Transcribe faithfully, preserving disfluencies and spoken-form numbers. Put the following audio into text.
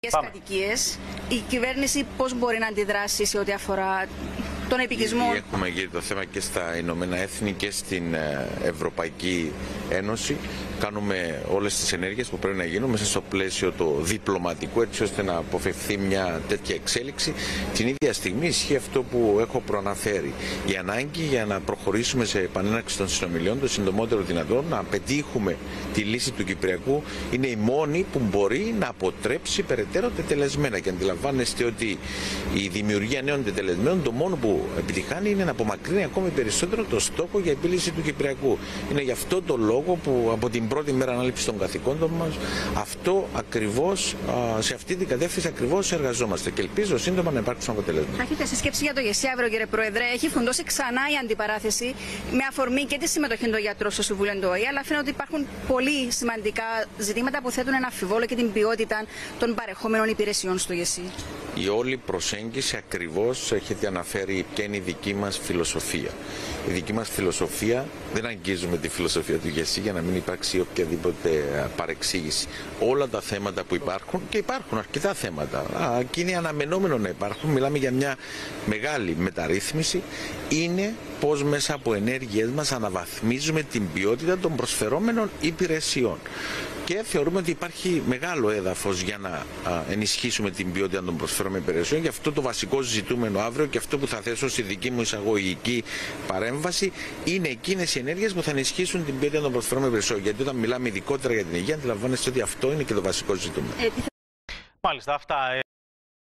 κατοικίες, η κυβέρνηση πώς μπορεί να αντιδράσει σε ό,τι αφορά τον επικισμό? Ήδη έχουμε γύρει το θέμα και στα Ηνωμένα Έθνη και στην Ευρωπαϊκή Ένωση. Κάνουμε όλες τις ενέργειες που πρέπει να γίνουν μέσα στο πλαίσιο το διπλωματικού, έτσι ώστε να αποφευθεί μια τέτοια εξέλιξη. Την ίδια στιγμή ισχύει αυτό που έχω προαναφέρει. Η ανάγκη για να προχωρήσουμε σε επανέναρξη των συνομιλιών το συντομότερο δυνατόν, να πετύχουμε τη λύση του Κυπριακού, είναι η μόνη που μπορεί να αποτρέψει περαιτέρω τετελεσμένα. Και αντιλαμβάνεστε ότι η δημιουργία νέων τετελεσμένων το μόνο που επιτυχάνει είναι να απομακρύνει ακόμη περισσότερο το στόχο για επίλυση του Κυπριακού. Είναι γι' αυτό το λόγο που από την πρώτη μέρα ανάληψη των καθηκόντων μας, αυτό ακριβώς, σε αυτή την κατεύθυνση ακριβώς εργαζόμαστε και ελπίζω σύντομα να υπάρξουν αποτελέσματα. Θα έχετε συσκέψη για το ΓΕΣΥ αύριο, κύριε Πρόεδρε? Έχει φουντώσει ξανά η αντιπαράθεση με αφορμή και τη συμμετοχή των γιατρών στο Συμβούλιο του ΟΗΕ, αλλά φαίνεται ότι υπάρχουν πολύ σημαντικά ζητήματα που θέτουν ένα αμφιβόλο και την ποιότητα των παρεχόμενων υπηρεσιών στο ΓΕΣΥ. Η όλη προσέγγιση ακριβώς έχετε αναφέρει ποια είναι η δική μας φιλοσοφία. Η δική μας φιλοσοφία, δεν αγγίζουμε τη φιλοσοφία του ΓΕΣΥ για να μην υπάρξει οποιαδήποτε παρεξήγηση. Όλα τα θέματα που υπάρχουν, και υπάρχουν αρκετά θέματα, και είναι αναμενόμενο να υπάρχουν, μιλάμε για μια μεγάλη μεταρρύθμιση, είναι πώς μέσα από ενέργειές μας αναβαθμίζουμε την ποιότητα των προσφερόμενων υπηρεσιών. Και θεωρούμε ότι υπάρχει μεγάλο έδαφος για να ενισχύσουμε την ποιότητα των προσφερόμενων υπηρεσιών. Γι' αυτό το βασικό ζητούμενο αύριο και αυτό που θα θέσω στη δική μου εισαγωγική παρέμβαση είναι εκείνες οι ενέργειες που θα ενισχύσουν την ποιότητα των προσφερόμενων υπηρεσιών. Γιατί όταν μιλάμε ειδικότερα για την υγεία, αντιλαμβάνεστε ότι αυτό είναι και το βασικό ζητούμενο. Μάλιστα, αυτά.